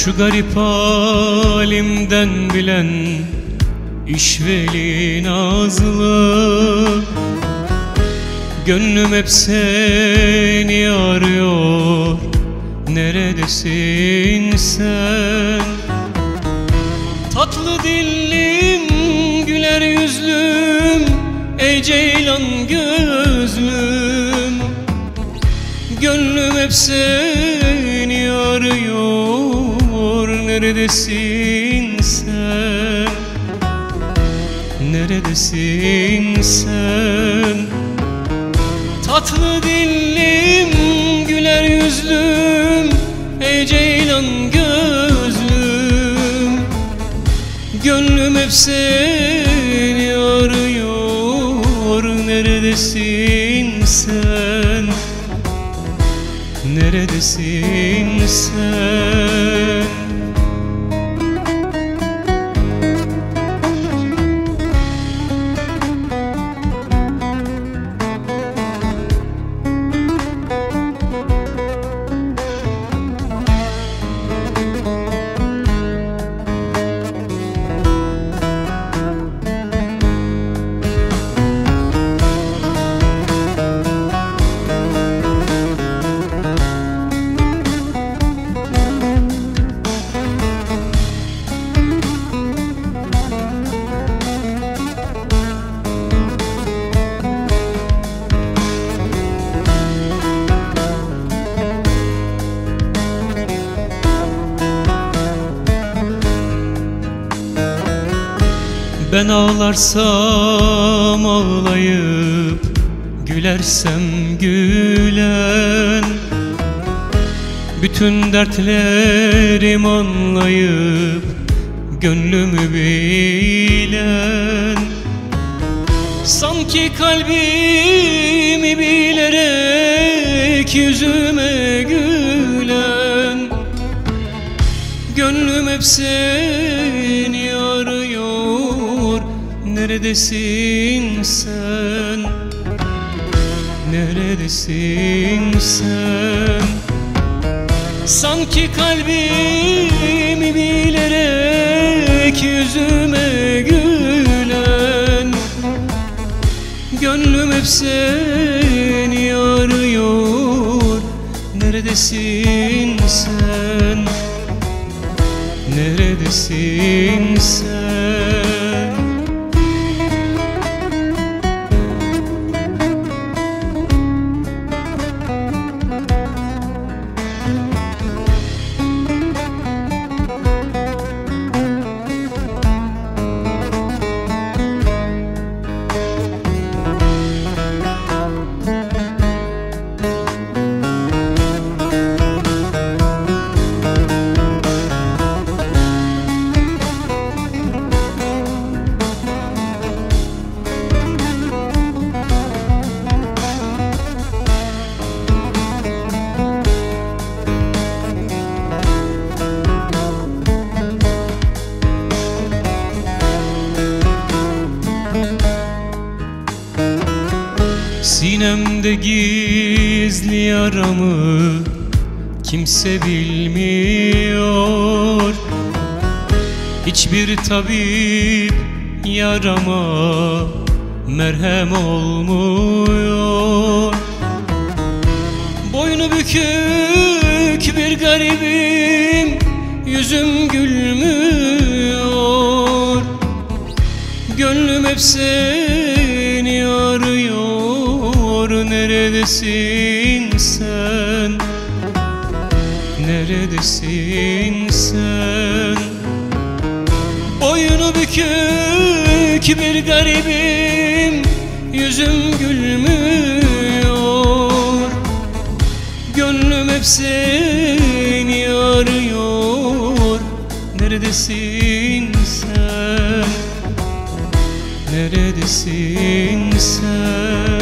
Şu garip halimden bilen işveli nazlı, gönlüm hep seni arıyor. Neredesin sen? Tatlı dillim, güler yüzlüm, ey ceylan gözlüm. Gönlüm hep seni arıyor. Neredesin sen? Neredesin sen? Tatlı dillim, güler yüzlüm, ey ceylan gözlüm. Gönlüm hep seni arıyor. Neredesin sen? Neredesin sen? Ben ağlarsam ağlayıp, gülersem gülen, bütün dertlerim anlayıp, gönlümü bilen. Sanki kalbimi bilerek yüzüme gülen. Gönlüm hep seni arıyor. Neredesin sen? Neredesin sen? Sanki kalbimi bilerek yüzüme gülen. Gönlüm hep seni arıyor. Neredesin sen? Neredesin sen? Sinemde gizli yaramı kimse bilmiyor. Hiçbir tabip yarama merhem olmuyor. Boynu bükük bir garibim, yüzüm gülmüyor. Gönlüm hep seni arıyor. Neredesin sen? Neredesin sen? Boynu bükük bir garibim, yüzüm gülmüyor. Gönlüm hep seni arıyor. Neredesin sen? Neredesin sen?